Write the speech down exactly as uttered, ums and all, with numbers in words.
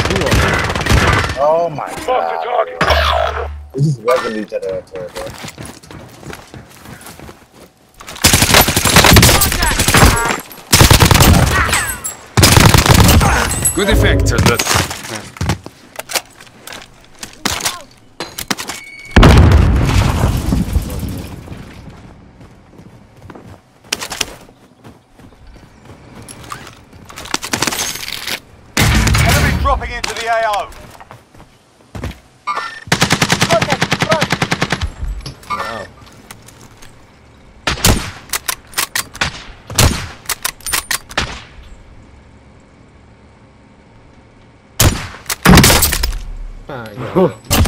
Oh my god. This is regularly each other, bro. Good effect. Enemy dropping into the A O. Wow. Ah, yeah.